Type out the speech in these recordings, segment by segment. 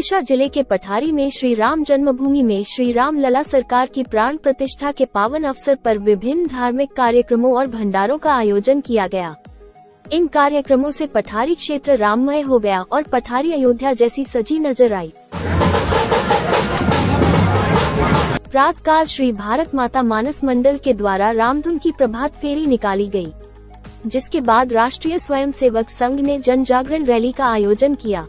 विदिशा जिले के पठारी में श्री राम जन्मभूमि में श्री राम लला सरकार की प्राण प्रतिष्ठा के पावन अवसर पर विभिन्न धार्मिक कार्यक्रमों और भंडारों का आयोजन किया गया। इन कार्यक्रमों से पठारी क्षेत्र राममय हो गया और पठारी अयोध्या जैसी सजी नजर आई। प्रातःकाल श्री भारत माता मानस मंडल के द्वारा रामधुन की प्रभात फेरी निकाली गई, जिसके बाद राष्ट्रीय स्वयंसेवक संघ ने जन जागरण रैली का आयोजन किया।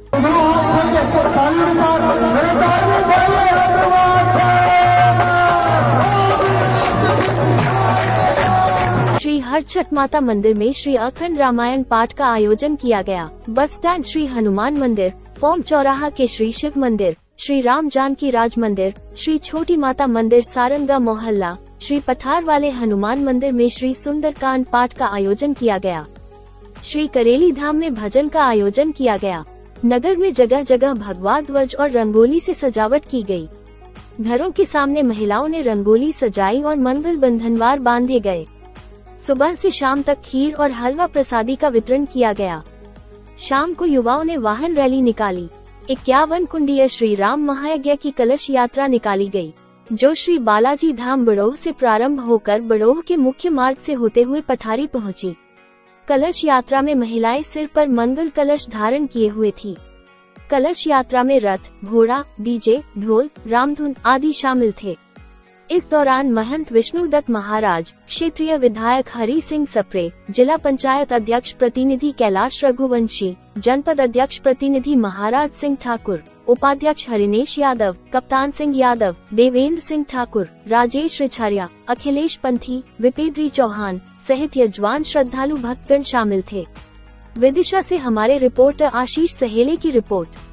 श्री हरछठ माता मंदिर में श्री अखंड रामायण पाठ का आयोजन किया गया। बस स्टैंड श्री हनुमान मंदिर, फॉर्म चौराहा के श्री शिव मंदिर, श्री राम जानकी राज मंदिर, श्री छोटी माता मंदिर सारंगा मोहल्ला, श्री पठार वाले हनुमान मंदिर में श्री सुंदरकांड पाठ का आयोजन किया गया। श्री करेली धाम में भजन का आयोजन किया गया। नगर में जगह जगह भगवा ध्वज और रंगोली से सजावट की गई। घरों के सामने महिलाओं ने रंगोली सजाई और मंगल बंधनवार बांधे गए। सुबह से शाम तक खीर और हलवा प्रसादी का वितरण किया गया। शाम को युवाओं ने वाहन रैली निकाली। 51 कुंडीय श्री राम महायज्ञ की कलश यात्रा निकाली गई, जो श्री बालाजी धाम बड़ोह से प्रारंभ होकर बड़ोह के मुख्य मार्ग से होते हुए पठारी पहुंची। कलश यात्रा में महिलाएं सिर पर मंगल कलश धारण किए हुए थी। कलश यात्रा में रथ, घोड़ा, डीजे, ढोल, रामधुन आदि शामिल थे। इस दौरान महंत विष्णुदत्त महाराज, क्षेत्रीय विधायक हरि सिंह सप्रे, जिला पंचायत अध्यक्ष प्रतिनिधि कैलाश रघुवंशी, जनपद अध्यक्ष प्रतिनिधि महाराज सिंह ठाकुर, उपाध्यक्ष हरिनेश यादव, कप्तान सिंह यादव, देवेंद्र सिंह ठाकुर, राजेश रिछारिया, अखिलेश पंथी, विपेंद्री चौहान सहित यजमान श्रद्धालु भक्तगण शामिल थे। विदिशा से हमारे रिपोर्टर आशीष सहेले की रिपोर्ट।